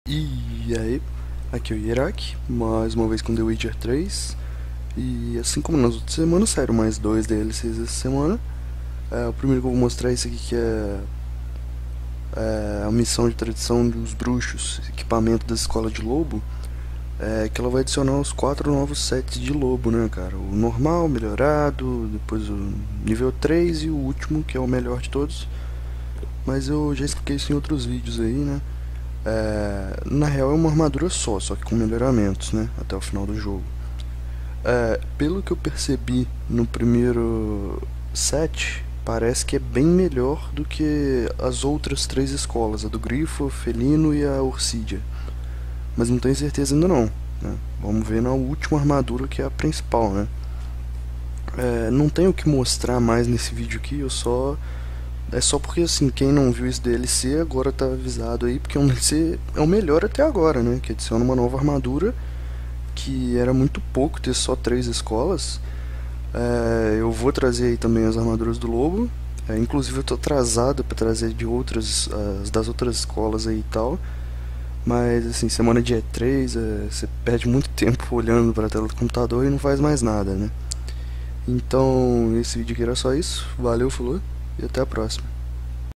E aí, aqui é o Ierak, mais uma vez com The Witcher 3. E assim como nas outras semanas, saíram mais dois DLCs essa semana. O primeiro que eu vou mostrar é esse aqui, que é a missão de tradição dos bruxos, equipamento da escola de lobo. Que ela vai adicionar os 4 novos sets de lobo, né, cara? O normal, melhorado, depois o nível 3 e o último, que é o melhor de todos. Mas eu já expliquei isso em outros vídeos aí, né? Na real é uma armadura só que com melhoramentos, né, até o final do jogo. Pelo que eu percebi no primeiro set, parece que é bem melhor do que as outras 3 escolas, a do Grifo, Felino e a Ursídia. Mas não tenho certeza ainda não, né? Vamos ver na última armadura, que é a principal, né? Não tenho o que mostrar mais nesse vídeo aqui, é só porque, assim, quem não viu esse DLC agora tá avisado aí, porque é um DLC, é o melhor até agora, né? Que adiciona uma nova armadura, que era muito pouco ter só 3 escolas. Eu vou trazer aí também as armaduras do lobo. Inclusive eu tô atrasado pra trazer de outras, das outras escolas aí e tal. Mas, assim, semana de E3, você perde muito tempo olhando pra tela do computador e não faz mais nada, né? Então, esse vídeo aqui era só isso. Valeu, falou, e até a próxima.